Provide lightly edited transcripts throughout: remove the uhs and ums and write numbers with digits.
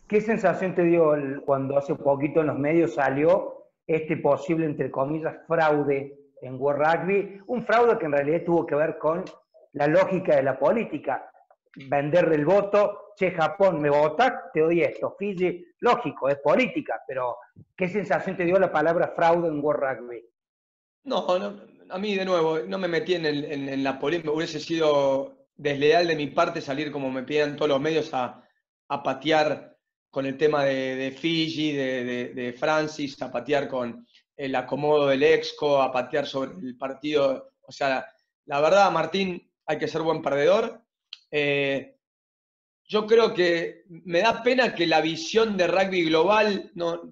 ¿Qué sensación te dio cuando hace poquito en los medios salió este posible, entre comillas, fraude en World Rugby? Un fraude que en realidad tuvo que ver con la lógica de la política. Vender el voto, che, Japón, me votas, te doy esto. Fiji, lógico, es política, pero ¿qué sensación te dio la palabra fraude en World Rugby? No, a mí de nuevo, no me metí en la polémica. Hubiese sido desleal de mi parte salir como me piden todos los medios a patear con el tema de Fiji, de Francis, a patear con el acomodo del Exco, a patear sobre el partido. O sea, la verdad, Martín, hay que ser buen perdedor. Yo creo que me da pena que la visión de rugby global, no,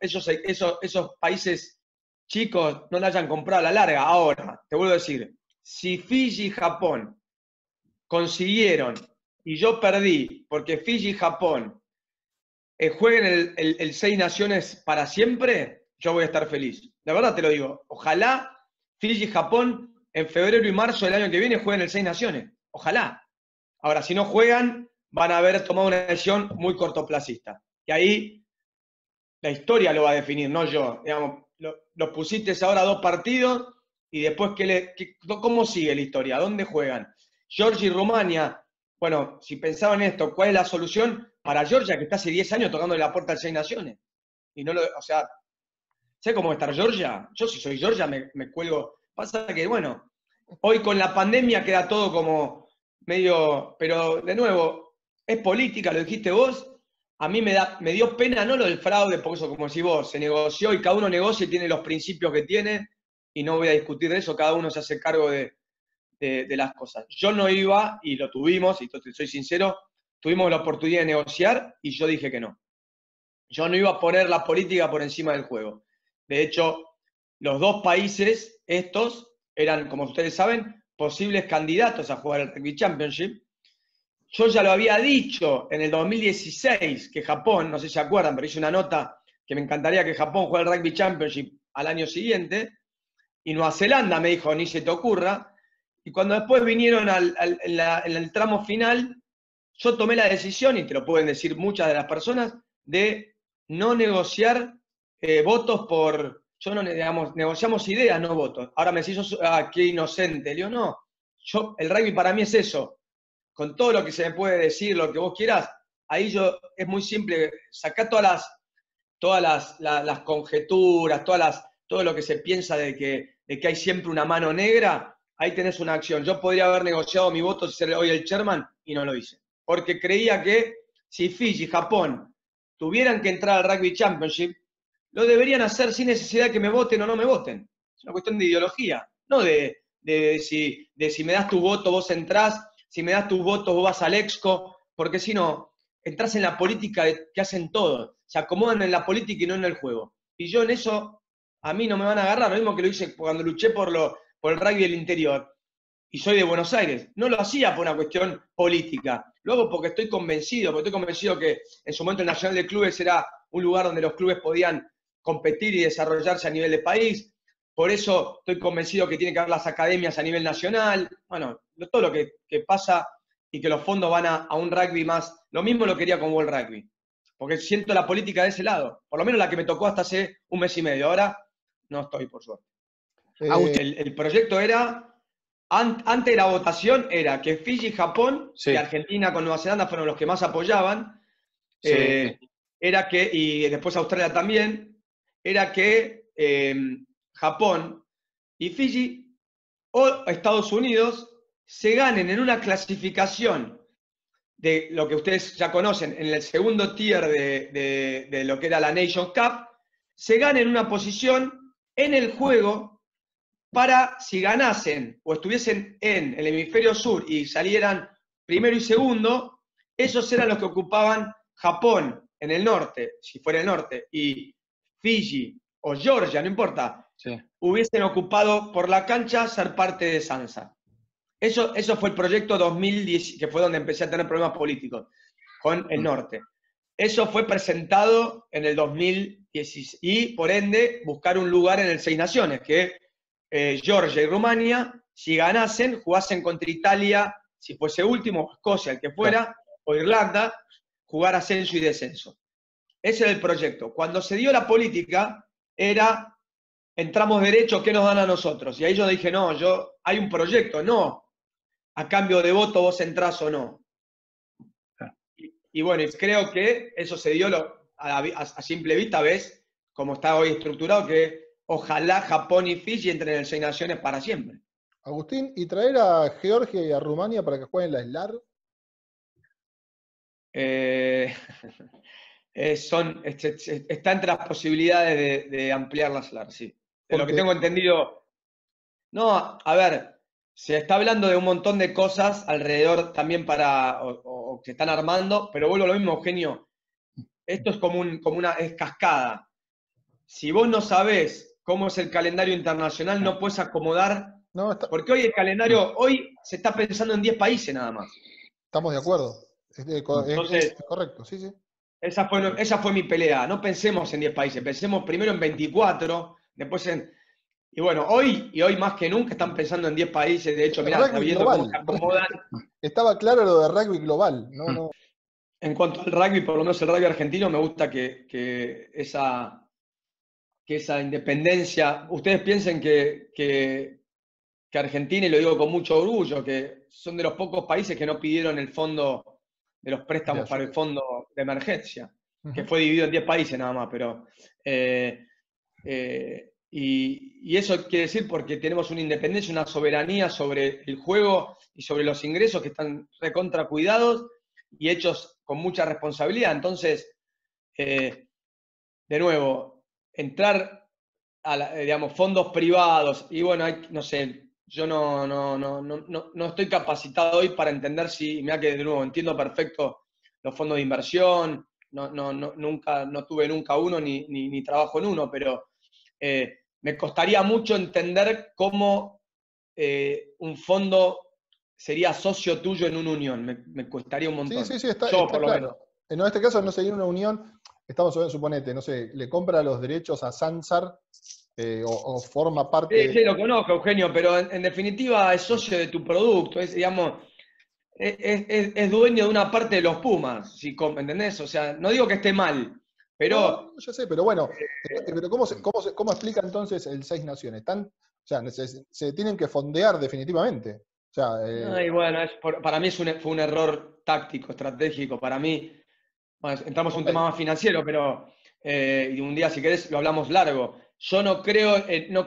esos países chicos no la hayan comprado a la larga. Ahora, te vuelvo a decir, si Fiji y Japón consiguieron y yo perdí porque Fiji y Japón jueguen el Seis Naciones para siempre, yo voy a estar feliz. La verdad te lo digo. Ojalá Fiji y Japón en febrero y marzo del año que viene jueguen el Seis Naciones. Ojalá. Ahora, si no juegan, van a haber tomado una decisión muy cortoplacista. Y ahí la historia lo va a definir, no yo. Digamos, lo pusiste ahora a 2 partidos y después, ¿cómo sigue la historia? ¿Dónde juegan? Georgia y Rumania. Bueno, si pensaban esto, ¿cuál es la solución para Georgia, que está hace 10 años tocando la puerta al Seis Naciones? Y no lo, o sea, ¿sé cómo va a estar Georgia? Yo si soy Georgia me cuelgo. Pasa que, bueno, hoy con la pandemia queda todo como medio, pero de nuevo, es política, lo dijiste vos. A mí me dio pena no lo del fraude, porque eso, como decís vos, se negoció y cada uno negocia y tiene los principios que tiene, y no voy a discutir de eso, cada uno se hace cargo de las cosas. Yo no iba, y lo tuvimos, y soy sincero, tuvimos la oportunidad de negociar y yo dije que no. Yo no iba a poner la política por encima del juego. De hecho, los dos países, estos, eran, como ustedes saben, posibles candidatos a jugar el Rugby Championship. Yo ya lo había dicho en el 2016 que Japón, no sé si se acuerdan, pero hice una nota que me encantaría que Japón juegue el Rugby Championship al año siguiente. Y Nueva Zelanda me dijo, ni se te ocurra. Y cuando después vinieron en el tramo final, yo tomé la decisión, y te lo pueden decir muchas de las personas, de no negociar votos por. Yo no, digamos, negociamos ideas, no votos. Ahora me decís, qué inocente. Le digo, no, el rugby para mí es eso. Con todo lo que se me puede decir, lo que vos quieras, ahí es muy simple, sacá todas las conjeturas, todo lo que se piensa de que hay siempre una mano negra, ahí tenés una acción. Yo podría haber negociado mi voto si ser hoy el chairman y no lo hice. Porque creía que si Fiji y Japón tuvieran que entrar al Rugby Championship, lo deberían hacer sin necesidad de que me voten o no me voten. Es una cuestión de ideología, no de si me das tu voto vos entrás, si me das tu voto vos vas al Exco, porque si no, entras en la política que hacen todos, se acomodan en la política y no en el juego. Y yo en eso, a mí no me van a agarrar, lo mismo que lo hice cuando luché por el rugby del interior, y soy de Buenos Aires. No lo hacía por una cuestión política, lo hago porque estoy convencido que en su momento el Nacional de Clubes era un lugar donde los clubes podían competir y desarrollarse a nivel de país. Por eso estoy convencido que tiene que haber las academias a nivel nacional. Bueno, todo lo que pasa y que los fondos van a un rugby más. Lo mismo lo quería con World Rugby, porque siento la política de ese lado. Por lo menos la que me tocó hasta hace un mes y medio. Ahora no estoy, por suerte. El proyecto era, antes de la votación, era que Fiji y Japón, Sí. y Argentina con Nueva Zelanda fueron los que más apoyaban, Sí. era que, y después Australia también, era que Japón y Fiji o Estados Unidos se ganen en una clasificación de lo que ustedes ya conocen, en el segundo tier de lo que era la Nation Cup, se ganen una posición en el juego para, si ganasen o estuviesen en el hemisferio sur y salieran primero y segundo, esos eran los que ocupaban Japón en el norte, si fuera el norte, y Fiji o Georgia, no importa, Sí. hubiesen ocupado por la cancha ser parte de Sansa. Eso fue el proyecto 2010, que fue donde empecé a tener problemas políticos con el norte. Eso fue presentado en el 2010 y, por ende, buscar un lugar en el Seis Naciones, que Georgia y Rumania, si ganasen, jugasen contra Italia, si fuese último, Escocia, el que fuera, o Irlanda, jugar ascenso y descenso. Ese era el proyecto. Cuando se dio la política, era, entramos derecho, ¿qué nos dan a nosotros? Y ahí yo dije, no, hay un proyecto, no, a cambio de voto vos entrás o no. Y bueno, creo que eso se dio a simple vista, ves cómo está hoy estructurado, que ojalá Japón y Fiji entren en el Seis Naciones para siempre. Agustín, ¿y traer a Georgia y a Rumania para que jueguen la SLAR? Está entre las posibilidades de ampliar la SLAR, sí. De lo que Porque- tengo entendido. No, a ver, se está hablando de un montón de cosas alrededor también o que están armando, pero vuelvo a lo mismo, Eugenio. Esto es como es cascada. Si vos no sabés cómo es el calendario internacional, no puedes acomodar, No, porque hoy el calendario, hoy se está pensando en 10 países nada más. estamos de acuerdo. Entonces, Es correcto, sí, sí. esa fue mi pelea. No pensemos en 10 países, pensemos primero en 24, después en... Y bueno, hoy más que nunca están pensando en 10 países. De hecho, mirá, está Rugby viendo cómo global. se acomodan. Estaba claro lo de rugby global. No. En cuanto al rugby, por lo menos el rugby argentino, me gusta que esa independencia, ustedes piensen que Argentina, y lo digo con mucho orgullo, que son de los pocos países que no pidieron el fondo de los préstamos para el fondo de emergencia, que fue dividido en 10 países nada más, pero... y eso quiere decir porque tenemos una independencia, una soberanía sobre el juego y sobre los ingresos que están recontra cuidados y hechos con mucha responsabilidad. Entonces, de nuevo, entrar a digamos, fondos privados y bueno, no sé, yo no estoy capacitado hoy para entender mirá que de nuevo entiendo perfecto los fondos de inversión, nunca, no tuve nunca uno ni trabajo en uno, pero me costaría mucho entender cómo un fondo sería socio tuyo en una unión. Me costaría un montón. Sí, está Por lo claro. menos. En este caso no sería una unión. Estamos, suponete, no sé, le compra los derechos a Sansar o forma parte Sí, lo conozco, Eugenio, pero en definitiva es socio de tu producto, digamos, es dueño de una parte de los Pumas, ¿entendés? O sea, no digo que esté mal, pero... No, yo sé, pero bueno, pero ¿cómo explica entonces el Seis Naciones? O sea, se tienen que fondear definitivamente. O sea, y bueno, para mí fue un error táctico, estratégico. Para mí, bueno, entramos en un tema más financiero, pero y un día, si querés, lo hablamos largo. Yo no creo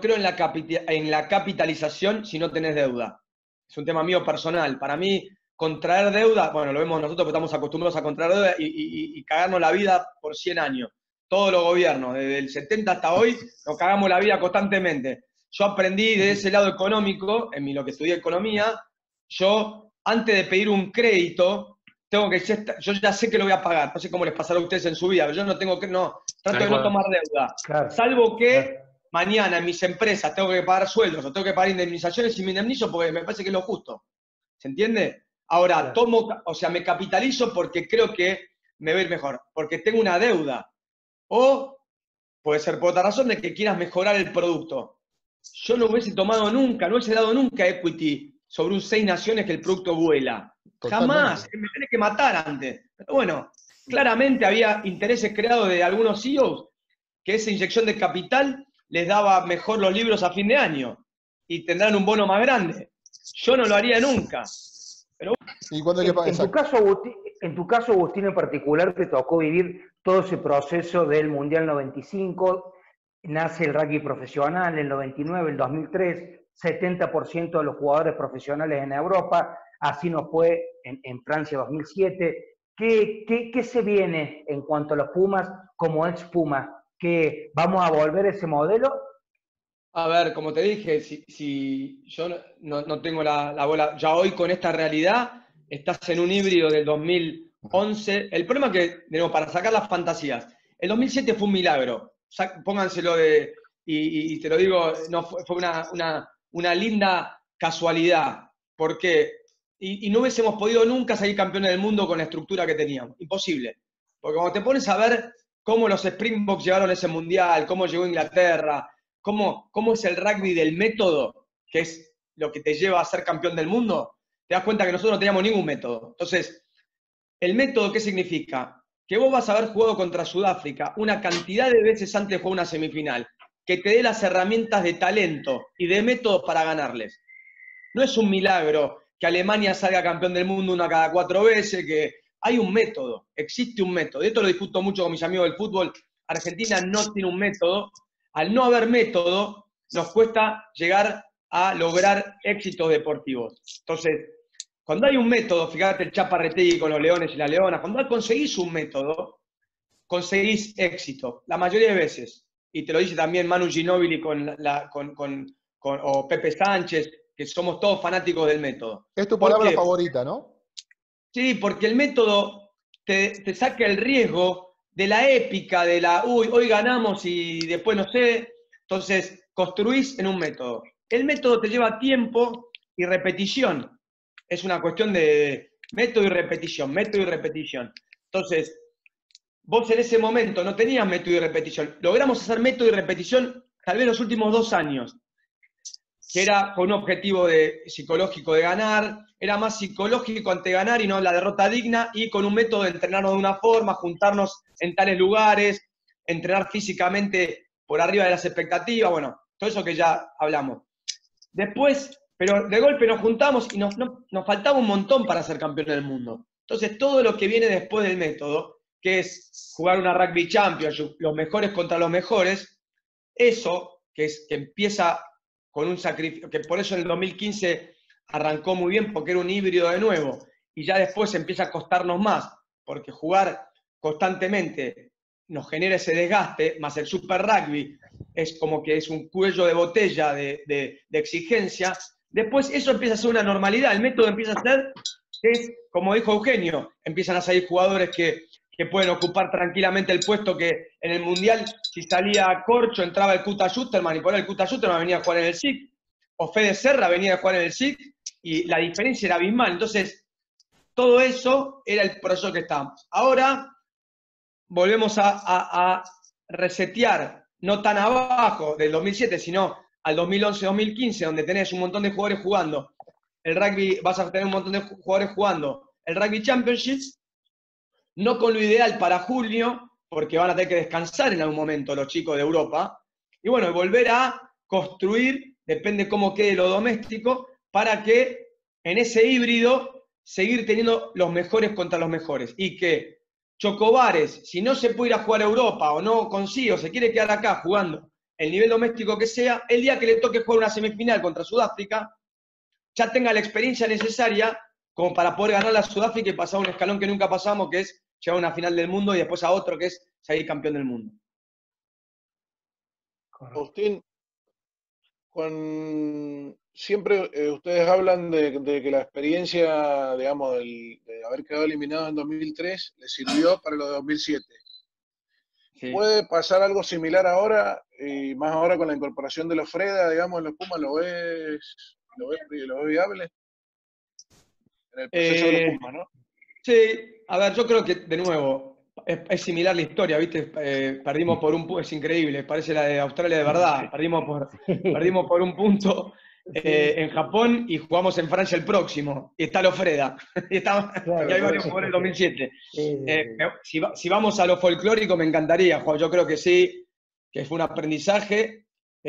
en la capitalización si no tenés deuda. Es un tema mío personal. Para mí, contraer deuda, bueno, lo vemos nosotros, porque estamos acostumbrados a contraer deuda y cagarnos la vida por 100 años. Todos los gobiernos, desde el 70 hasta hoy, nos cagamos la vida constantemente. Yo aprendí de ese lado económico, lo que estudié economía, yo, antes de pedir un crédito, yo ya sé que lo voy a pagar. No sé cómo les pasará a ustedes en su vida, pero yo trato de no tomar deuda. Claro. Salvo que mañana en mis empresas tengo que pagar sueldos o tengo que pagar indemnizaciones y me indemnizo porque me parece que es lo justo. ¿Se entiende? Ahora, me capitalizo porque creo que me va a ir mejor, porque tengo una deuda. O puede ser por otra razón de que quieras mejorar el producto. Yo no hubiese tomado nunca, no hubiese dado nunca equity sobre un Seis Naciones que el producto vuela. Totalmente. Jamás, me tenés que matar antes. Pero bueno, claramente había intereses creados de algunos CEOs que esa inyección de capital les daba mejor los libros a fin de año y tendrán un bono más grande. Yo no lo haría nunca. Pero ¿y cuándo hay que pagar? En tu caso, Agustín, en particular, te tocó vivir todo ese proceso del Mundial 95, nace el rugby profesional, el 99, el 2003, 70% de los jugadores profesionales en Europa, así nos fue en Francia 2007. ¿Qué se viene en cuanto a los Pumas como ex Puma? ¿Que vamos a volver a ese modelo? A ver, como te dije, si yo no tengo la bola, ya hoy con esta realidad, estás en un híbrido del 2011. El problema es que, de nuevo, para sacar las fantasías, el 2007 fue un milagro. Pónganselo y te lo digo, no, fue una linda casualidad. Porque, y no hubiésemos podido nunca salir campeones del mundo con la estructura que teníamos. Imposible. Porque cuando te pones a ver cómo los Springboks llegaron a ese mundial, cómo llegó Inglaterra, cómo es el rugby del método, que es lo que te lleva a ser campeón del mundo, te das cuenta que nosotros no teníamos ningún método. Entonces, ¿el método qué significa? que vos vas a haber jugado contra Sudáfrica una cantidad de veces antes de jugar una semifinal, que te dé las herramientas de talento y de métodos para ganarles. No es un milagro que Alemania salga campeón del mundo una cada 4 veces, que hay un método, existe un método. Y esto lo discuto mucho con mis amigos del fútbol. Argentina no tiene un método. Al no haber método, nos cuesta llegar a lograr éxitos deportivos. Entonces, cuando hay un método, fíjate el Chaparretegui con los Leones y las Leonas, cuando conseguís un método, conseguís éxito, la mayoría de veces. Y te lo dice también Manu Ginóbili o Pepe Sánchez, que somos todos fanáticos del método. Es tu palabra favorita, ¿no? Sí, porque el método te saca el riesgo de la épica, de la, hoy ganamos y después no sé. Entonces, construís en un método. El método te lleva tiempo y repetición. Es una cuestión de método y repetición, método y repetición. Entonces, vos en ese momento no tenías método y repetición. Logramos hacer método y repetición tal vez los últimos 2 años, que era con un objetivo psicológico de ganar, era más psicológico ante ganar y no la derrota digna, y con un método de entrenarnos de una forma, juntarnos en tales lugares, entrenar físicamente por arriba de las expectativas, bueno, todo eso que ya hablamos. Después, pero de golpe nos juntamos y nos faltaba un montón para ser campeón del mundo. Entonces, todo lo que viene después del método, que es jugar una Rugby Championship, los mejores contra los mejores, eso que empieza con un sacrificio, que por eso en el 2015 arrancó muy bien, porque era un híbrido de nuevo, y ya después empieza a costarnos más, porque jugar constantemente nos genera ese desgaste, más el Super Rugby es como que es un cuello de botella de exigencia. Después eso empieza a ser una normalidad, el método empieza a ser, es, como dijo Eugenio, empiezan a salir jugadores que pueden ocupar tranquilamente el puesto que en el Mundial, si salía Corcho, entraba el Kuta Schusterman, y por ahí el Kuta Schusterman venía a jugar en el SIC, o Fede Serra venía a jugar en el SIC, y la diferencia era abismal. Entonces, todo eso era el proceso que estábamos. Ahora volvemos a resetear, no tan abajo del 2007, sino al 2011-2015, donde tenés un montón de jugadores jugando. El rugby, vas a tener un montón de jugadores jugando el Rugby Championship, no con lo ideal para junio, porque van a tener que descansar en algún momento los chicos de Europa, y bueno, volver a construir, depende cómo quede lo doméstico, para que en ese híbrido seguir teniendo los mejores contra los mejores, y que Chocobares, si no se puede ir a jugar a Europa o no consigue o se quiere quedar acá jugando el nivel doméstico que sea, el día que le toque jugar una semifinal contra Sudáfrica, ya tenga la experiencia necesaria como para poder ganar a Sudáfrica y pasar un escalón que nunca pasamos, que es llegar a una final del mundo y después a otro, que es salir campeón del mundo. Agustín, siempre ustedes hablan de que la experiencia, digamos, de haber quedado eliminado en 2003 les sirvió para lo de 2007. Sí. ¿Puede pasar algo similar ahora, y más ahora con la incorporación de los Freda, digamos, en los Pumas? ¿Lo ves viable? En el proceso de los Pumas, ¿no? Sí, a ver, yo creo que, de nuevo, es similar la historia, ¿viste? Perdimos por un punto, es increíble, parece la de Australia de verdad. Perdimos por un punto en Japón y jugamos en Francia el próximo. Y está Lofreda. Y hay varios jugadores del 2007. Si vamos a lo folclórico, me encantaría, Juan. Yo creo que sí, que fue un aprendizaje.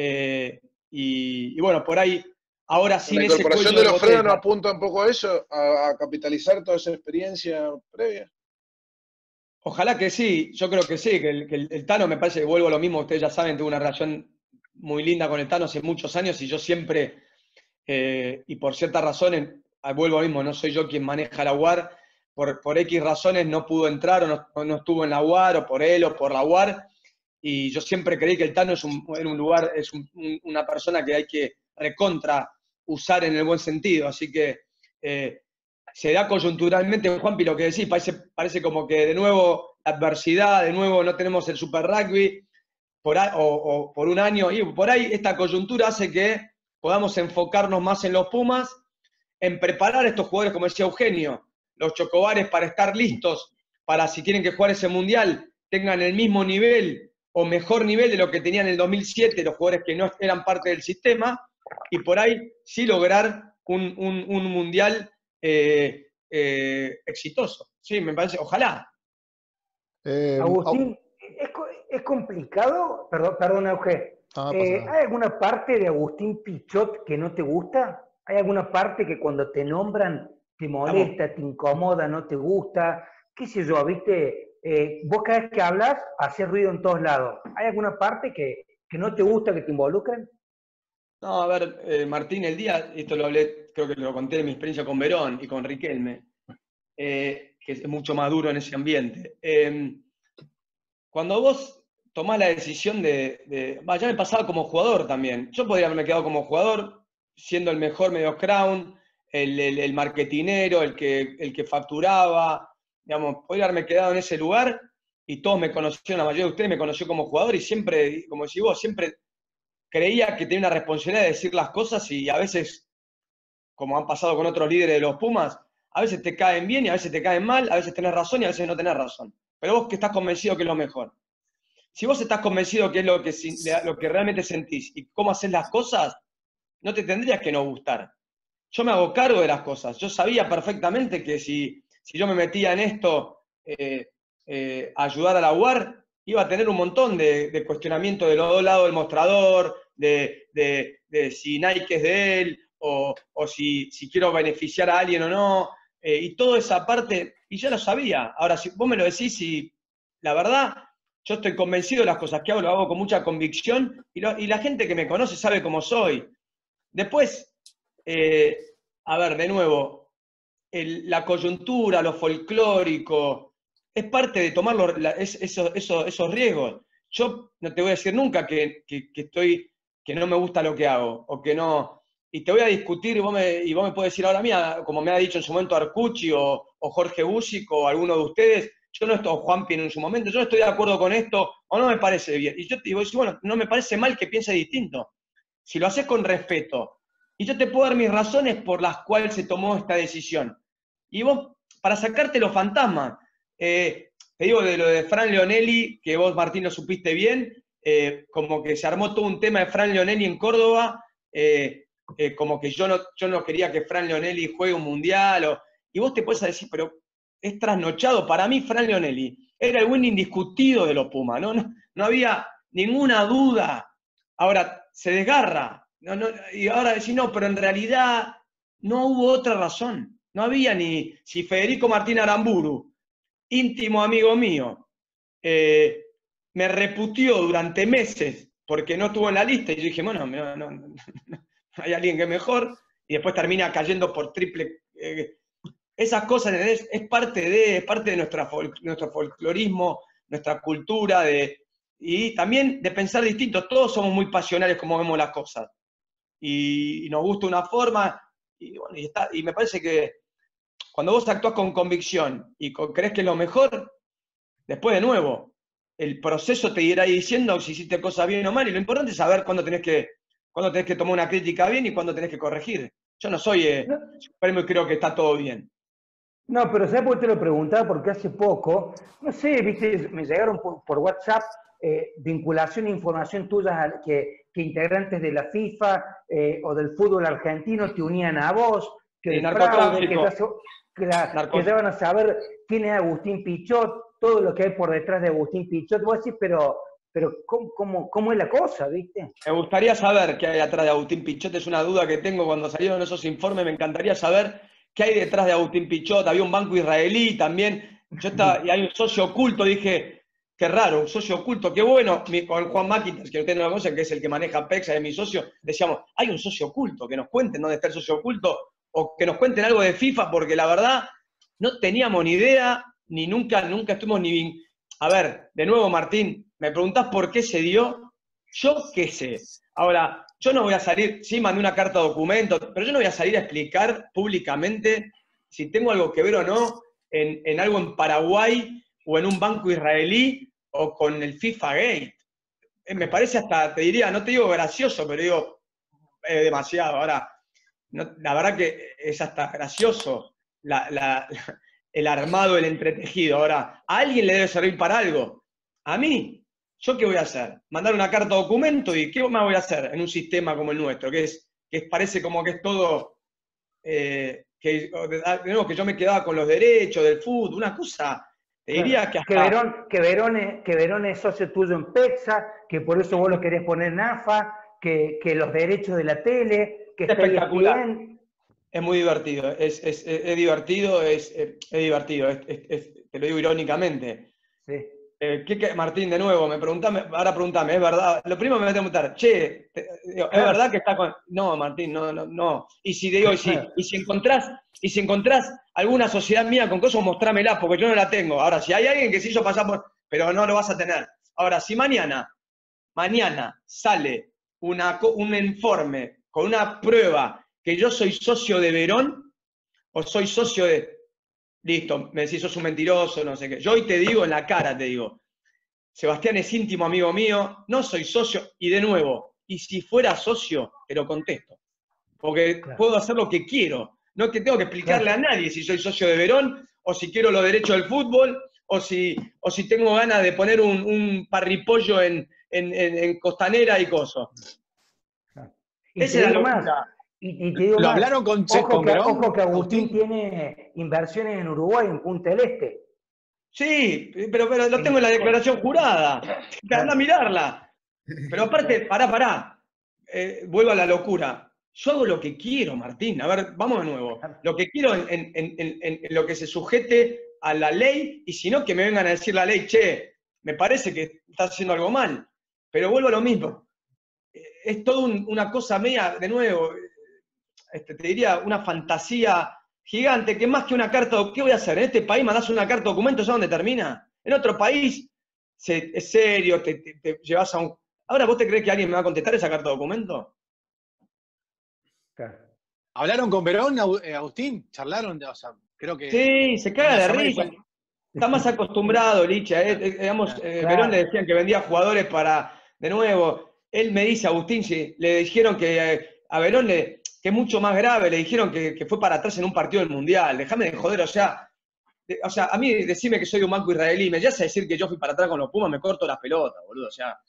Y bueno, por ahí, ahora sí. ¿La incorporación de Lofreda no apunta un poco a eso, a capitalizar toda esa experiencia previa? Ojalá que sí, yo creo que sí, que el Tano, me parece que vuelvo a lo mismo, ustedes ya saben, tengo una relación muy linda con el Tano hace muchos años y yo siempre, y por ciertas razones, vuelvo a lo mismo, no soy yo quien maneja la UAR, por X razones no pudo entrar o no estuvo en la UAR, o por él o por la UAR, y yo siempre creí que el Tano es una persona que hay que recontra usar en el buen sentido, así que se da coyunturalmente, Juanpi, lo que decís, parece como que de nuevo adversidad, de nuevo no tenemos el Super Rugby o por un año, y por ahí esta coyuntura hace que podamos enfocarnos más en los Pumas, en preparar a estos jugadores, como decía Eugenio, los Chocobares para estar listos, para si tienen que jugar ese Mundial, tengan el mismo nivel o mejor nivel de lo que tenían en el 2007 los jugadores que no eran parte del sistema, y por ahí sí lograr un Mundial exitoso. Sí, me parece, ojalá. Agustín, es complicado, perdón, Euge. Pasa nada. ¿Hay alguna parte de Agustín Pichot que no te gusta? ¿Hay alguna parte que cuando te nombran te molesta, te incomoda, no te gusta? ¿Qué sé yo, viste? Vos cada vez que hablas, haces ruido en todos lados. ¿Hay alguna parte que no te gusta que te involucren? No, a ver, Martín, esto lo hablé, creo que lo conté en mi experiencia con Verón y con Riquelme, que es mucho más duro en ese ambiente. Cuando vos tomás la decisión ya me pasaba como jugador también. Yo podría haberme quedado como jugador, siendo el mejor medio crown, el marketinero, el que facturaba, digamos, podría haberme quedado en ese lugar y todos me conocieron, la mayoría de ustedes me conoció como jugador y siempre, como decís vos, siempre creía que tenía una responsabilidad de decir las cosas y a veces, como han pasado con otros líderes de los Pumas, a veces te caen bien y a veces te caen mal, a veces tenés razón y a veces no tenés razón. Pero vos que estás convencido que es lo mejor. Si vos estás convencido que es lo que realmente sentís y cómo haces las cosas, no te tendrías que no gustar. Yo me hago cargo de las cosas. Yo sabía perfectamente que si yo me metía en esto a ayudar a la UAR, iba a tener un montón de cuestionamiento de los dos lados del mostrador, de si Nike es de él, o si quiero beneficiar a alguien o no, y toda esa parte, y yo lo sabía. Ahora, si vos me lo decís, y la verdad, yo estoy convencido de las cosas que hago, lo hago con mucha convicción, y la gente que me conoce sabe cómo soy. Después, a ver, de nuevo, la coyuntura, lo folclórico, es parte de tomar esos riesgos. Yo no te voy a decir nunca que no me gusta lo que hago, o que no. Y te voy a discutir, y vos me podés decir ahora mía, como me ha dicho en su momento Arcucci o Jorge Busic o alguno de ustedes, yo no estoy, Juanpi en su momento, yo no estoy de acuerdo con esto, o no me parece bien. Y yo te digo, bueno, no me parece mal que piense distinto. Si lo haces con respeto, y yo te puedo dar mis razones por las cuales se tomó esta decisión. Y vos, para sacarte los fantasmas, te digo de lo de Fran Leonelli, que vos, Martín, lo supiste bien, como que se armó todo un tema de Fran Leonelli en Córdoba, como que yo no quería que Fran Leonelli juegue un mundial, y vos te puedes decir, pero es trasnochado. Para mí, Fran Leonelli era el buen indiscutido de los Pumas, no había ninguna duda. Ahora, se desgarra, y ahora decís, no, pero en realidad no hubo otra razón. No había si Federico Martín Aramburu, íntimo amigo mío, me reputió durante meses porque no estuvo en la lista, y yo dije, bueno, no hay alguien que es mejor, y después termina cayendo por triple. Esas cosas es parte de nuestro folclorismo, nuestra cultura, y también de pensar distinto. Todos somos muy pasionales como vemos las cosas. Y nos gusta una forma, y me parece que cuando vos actuás con convicción y crees que es lo mejor, después de nuevo, el proceso te irá diciendo si hiciste cosas bien o mal, y lo importante es saber cuándo tenés que tomar una crítica bien y cuándo tenés que corregir. Yo no soy supremo y creo que está todo bien. No, pero ¿sabes por qué te lo preguntaba? Porque hace poco, no sé, viste, me llegaron por WhatsApp vinculación e información tuya que integrantes de la FIFA o del fútbol argentino te unían a vos, que el fraude, que ya van a saber quién es Agustín Pichot, todo lo que hay por detrás de Agustín Pichot. Vos decís, pero ¿cómo es la cosa, viste? Me gustaría saber qué hay atrás de Agustín Pichot, es una duda que tengo cuando salieron esos informes, me encantaría saber qué hay detrás de Agustín Pichot. Había un banco israelí también, y hay un socio oculto, dije, qué raro, un socio oculto, qué bueno. Con Juan Máquinas, que ustedes no lo conocen, que es el que maneja Pexa, es mi socio, decíamos, hay un socio oculto, que nos cuenten dónde está el socio oculto, o que nos cuenten algo de FIFA, porque la verdad no teníamos ni idea, ni nunca estuvimos ni... A ver, de nuevo, Martín, me preguntás por qué se dio, yo qué sé. Ahora, yo no voy a salir, sí mandé una carta de documento, pero yo no voy a salir a explicar públicamente si tengo algo que ver o no en algo en Paraguay o en un banco israelí o con el FIFA Gate. Me parece hasta, te diría, no te digo gracioso, pero digo demasiado. Ahora, la verdad que es hasta gracioso el armado, el entretejido. Ahora, a alguien le debe servir para algo. A mí, ¿yo qué voy a hacer? ¿Mandar una carta de documento? ¿Y qué más voy a hacer en un sistema como el nuestro? Que parece como que es todo, de nuevo, que yo me quedaba con los derechos del fútbol, una cosa Te diría que Claro, hasta... que Verón es socio tuyo en PEXA, que por eso vos lo querés poner en AFA, que los derechos de la tele, que Es está espectacular. ESPN. Es muy divertido, es divertido, es divertido, te lo digo irónicamente. Sí. Martín, de nuevo, ahora preguntame, ¿es verdad? Lo primero me voy a preguntar, che, ¿es verdad que está con...? No, Martín, no. Y si digo, y si encontrás alguna sociedad mía con cosas, mostrámela, porque yo no la tengo. Ahora, si hay alguien que se hizo pasar por... Pero no lo vas a tener. Ahora, si mañana sale un informe con una prueba que yo soy socio de Verón, o soy socio de... Listo, me decís, sos un mentiroso, no sé qué. Yo hoy te digo, en la cara te digo, Sebastián es íntimo amigo mío, no soy socio, y de nuevo, y si fuera socio, te lo contesto. Porque puedo hacer lo que quiero. No es que tengo que explicarle a nadie si soy socio de Verón, o si quiero los derechos del fútbol, o si tengo ganas de poner un parripollo en Costanera y coso. Y Esa te es la digo más, locura. y te digo ¿Lo más, hablaron con Verón, ojo que Agustín Agustín? tiene inversiones en Uruguay, en Punta del Este. Sí, pero lo tengo en la declaración jurada. Anda a mirarla. Pero aparte, pará. Vuelvo a la locura. Yo hago lo que quiero, Martín. A ver, vamos de nuevo. Lo que quiero en lo que se sujete a la ley, y si no, que me vengan a decir la ley, che, me parece que estás haciendo algo mal. Pero vuelvo a lo mismo. Es todo una cosa media, de nuevo, te diría, una fantasía gigante, que más que una carta, ¿qué voy a hacer? En este país mandás una carta de documento, ¿sabes dónde termina? En otro país es serio, te llevas a un... ¿Ahora vos te crees que alguien me va a contestar esa carta de documento? Claro. ¿Hablaron con Verón, Agustín? ¿Charlaron? O sea, creo que... Sí, se caga de risa. Está más acostumbrado, Licha. Verón le decían que vendía jugadores para... De nuevo, él me dice, Agustín, si le dijeron que a Verón que es mucho más grave, le dijeron que fue para atrás en un partido del Mundial. Déjame de joder, o sea, a mí decime que soy de un banco israelí, me llegas a decir que yo fui para atrás con los Pumas, me corto las pelotas, boludo. O sea,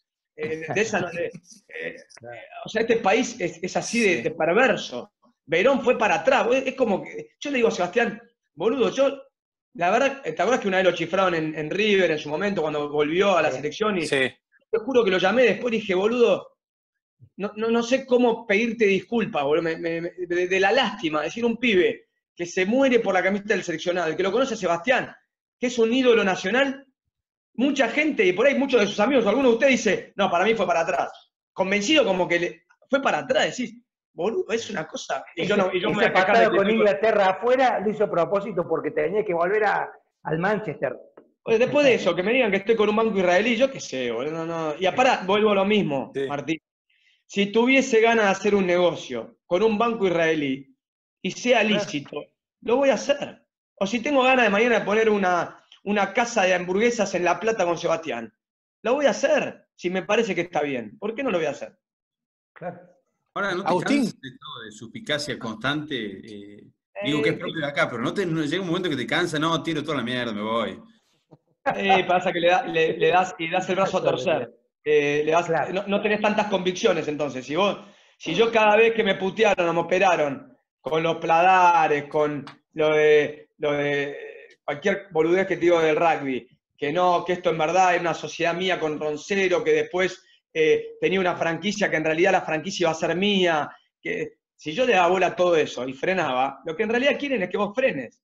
o sea, este país es así de perverso. Verón fue para atrás. Es como que, yo le digo a Sebastián, boludo, la verdad, ¿te acuerdas que una vez lo chifraron en River en su momento cuando volvió a la selección? Y te juro que lo llamé después y dije, boludo, no sé cómo pedirte disculpas, boludo, de la lástima, decir un pibe que se muere por la camiseta del seleccionado, y que lo conoce Sebastián, que es un ídolo nacional, mucha gente, y por ahí muchos de sus amigos, alguno de ustedes dice, no, para mí fue para atrás. Convencido como que fue para atrás, decís, boludo, es una cosa. Y yo me ese patada con Inglaterra afuera lo hizo a propósito porque tenía que volver al Manchester. Después de eso, que me digan que estoy con un banco israelí, yo qué sé, boludo, no. Y aparte, vuelvo a lo mismo, Martín. Si tuviese ganas de hacer un negocio con un banco israelí y sea lícito, lo voy a hacer. O si tengo ganas de mañana de poner una casa de hamburguesas en La Plata con Sebastián, lo voy a hacer, si me parece que está bien. ¿Por qué no lo voy a hacer? Claro. Ahora, ¿no te Agustín, cansas de todo, de suspicacia constante? Digo que es propio de acá, pero llega un momento que te cansa, no, tiro toda la mierda, me voy. Pasa que le das el brazo a torcer. No tenés tantas convicciones, entonces. Si yo cada vez que me putearon o me operaron con los pladares, con lo de cualquier boludez que te digo del rugby, que esto en verdad es una sociedad mía con Roncero, que después tenía una franquicia que en realidad la franquicia iba a ser mía, que si yo le daba bola a todo eso y frenaba, lo que en realidad quieren es que vos frenes.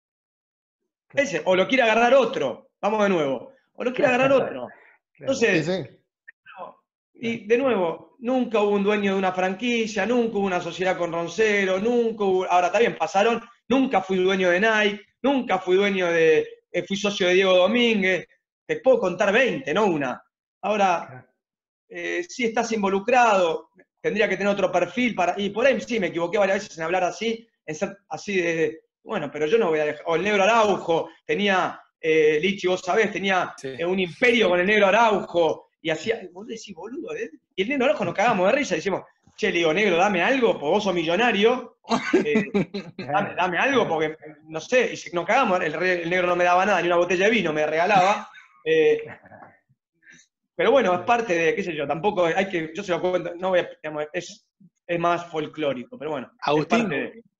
O lo quiere agarrar otro, vamos de nuevo, o lo quiere agarrar otro. Entonces, y de nuevo, nunca hubo un dueño de una franquicia, nunca hubo una sociedad con Roncero, ahora también pasaron, nunca fui dueño de Nike, nunca fui fui socio de Diego Domínguez, te puedo contar 20, no una. Ahora, si estás involucrado, tendría que tener otro perfil y por ahí sí me equivoqué varias veces en hablar así, en ser así de, bueno, pero yo no voy a dejar, o el Negro Araujo, tenía, Lichi, vos sabés, tenía un imperio con el Negro Araujo, y hacía, vos decís, boludo, y el Negro Araujo nos cagamos de risa y decimos, che, le digo, Negro, dame algo, porque vos sos millonario, dame algo, porque, no sé, y nos cagamos, el Negro no me daba nada, ni una botella de vino me regalaba, pero bueno, es parte de, qué sé yo, tampoco yo se lo cuento, no voy a, digamos, es más folclórico, pero bueno, Agustín, es parte de...